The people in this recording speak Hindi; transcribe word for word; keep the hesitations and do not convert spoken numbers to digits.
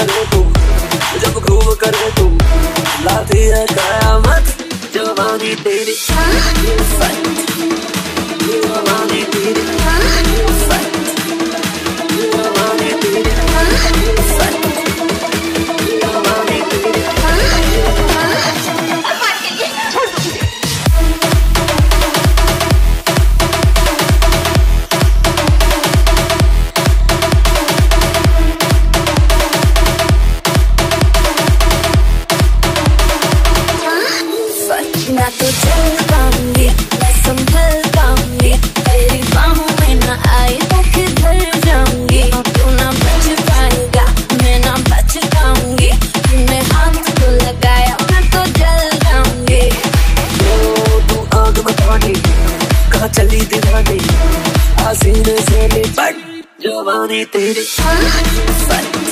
करे तू, जब ग्रूव करे तू, लाती है कयामत जवानी तेरी, जवानी तेरी, जवानी तेरी, ना तो चल पाऊंगी, ना संभल पाऊंगी, तेरी बाहों में ना आए तो किधर जाऊंगी। तू ना बच पाएगा, मैं ना बच पाऊंगी, तूने हाथ तो लगाया मैं तो जल जाऊंगी। ओ तू आग बतानी, कहाँ चली दीवानी, आसीने से लिपट जवानी तेरी।